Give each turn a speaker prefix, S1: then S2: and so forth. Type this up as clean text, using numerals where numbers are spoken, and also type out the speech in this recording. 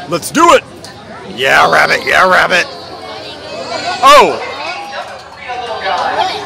S1: Let's do it! Yeah, rabbit, yeah, rabbit! Oh!